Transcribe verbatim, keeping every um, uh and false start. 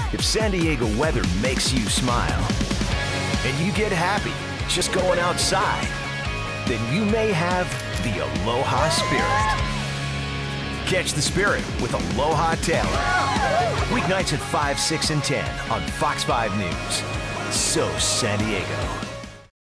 If San Diego weather makes you smile, and you get happy just going outside, then you may have the Aloha Spirit. Catch the spirit with Aloha Taylor. Weeknights at five, six, and ten on Fox five News. So San Diego.